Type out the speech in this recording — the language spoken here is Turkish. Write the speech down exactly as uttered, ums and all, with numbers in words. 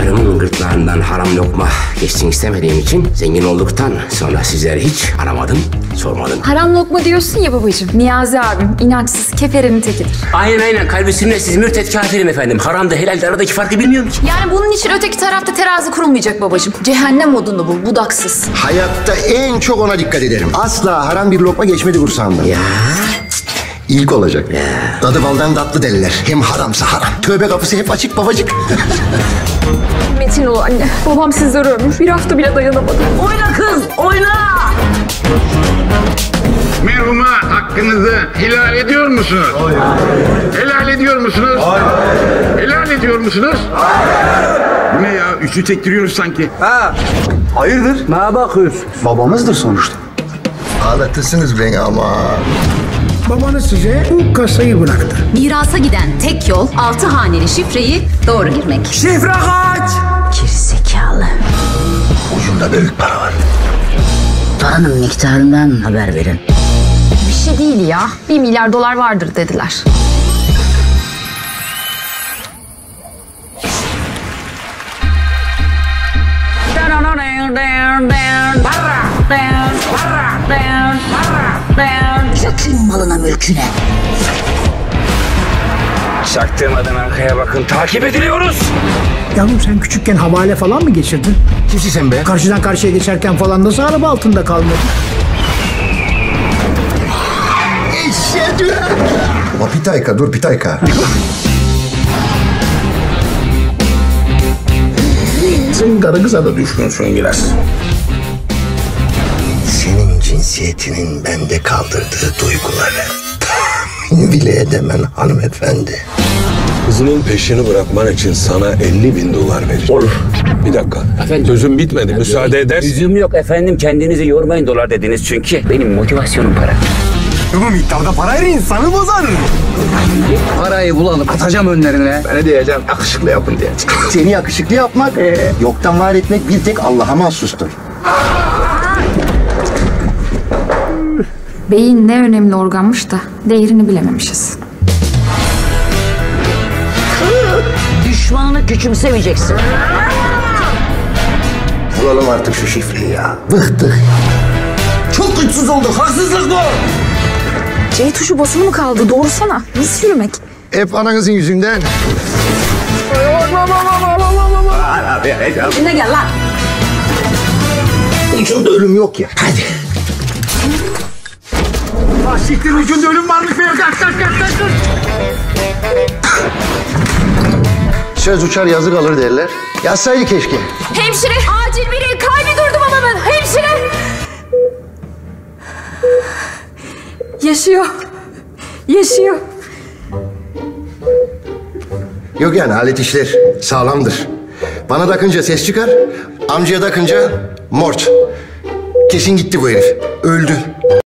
Karımın gırtlağından haram lokma geçsin istemediğim için zengin olduktan sonra sizleri hiç aramadım, sormadım. Haram lokma diyorsun ya babacığım. Niyazi abim inançsız, keferenin tekidir. Aynen aynen kalbi sünnetsiz mürtet kafirim efendim. Haram da helal de aradaki farkı bilmiyorum ki. Yani bunun için öteki tarafta terazi kurulmayacak babacığım. Cehennem modunda bu, budaksız. Hayatta en çok ona dikkat ederim. Asla haram bir lokma geçmedi kursağımdan. Ya. İlk olacak. Ya. Dadı baldan tatlı derler. Hem haramsa haram. Tövbe kapısı hep açık babacık. Metin ol anne. Babam sizleri ömür. Bir hafta bile dayanamadı. Oyna kız, oyna! Merhuma hakkınızı helal ediyor musunuz? Hayır. Helal ediyor musunuz? Hayır. Helal ediyor musunuz? Hayır. Bu ne ya? Üçü çektiriyoruz sanki. Ha. Hayırdır? Ne bakıyorsun? Babamızdır sonuçta. Ağlatırsınız beni ama. Babanız size bu kasayı bıraktı. Mirasa giden tek yol altı haneli şifreyi doğru girmek. Şifre kaç? Gerizekalı. Ucunda büyük para var. Paranın miktarından haber verin. Bir şey değil ya. Bir milyar dolar vardır dediler. Çökün malına mülküne. Çaktırmadan arkaya bakın. Takip ediliyoruz. Yavrum sen küçükken havale falan mı geçirdin? Kimsin sen be? Karşıdan karşıya geçerken falan nasıl araba altında kalmadın? Eşhedü. Ama Pitayka dur Pitayka. Senin karı kıza da düşkünsün biraz. Senin cinsiyetinin bende kaldırdığı duyguları tahmin bile edemem hanımefendi. Kızının peşini bırakman için sana elli bin dolar vereceğim. Olur. Bir dakika. Efendim? Sözüm bitmedi. Müsaade edersin. Üzüm yok efendim. Kendinizi yormayın dolar dediniz çünkü. Benim motivasyonum para. Bu miktarda parayla insanı bozar. Parayı bulalım, atacağım önlerine. Ben ne diyeceğim? Yakışıklı yapın diyeceğim. Seni yakışıklı yapmak, e, yoktan var etmek bir tek Allah'a mahsustur. Beyin ne önemli organmış da değerini bilememişiz. Düşmanını küçümsemeyeceksin. Bulalım artık şu şifreyi ya. Bıktık. Çok güçsüz olduk, haksızlık bu. C tuşu basılı mı kaldı? Doğursana. Nasıl yürümek? Hep ananızın yüzünden. Ne gel lan? Ucunda ölüm yok ya. Hadi. Siktir ucunda ölüm varmış benim. Kaç kaç kaç kaç kaç. Söz uçar yazı kalır derler. Yazsaydı keşke. Hemşire! Acil biri! Kalbi durdu babamın! Hemşire! Yaşıyor. Yaşıyor. Yok yani alet işler sağlamdır. Bana takınca ses çıkar, amcaya takınca mort. Kesin gitti bu herif. Öldü.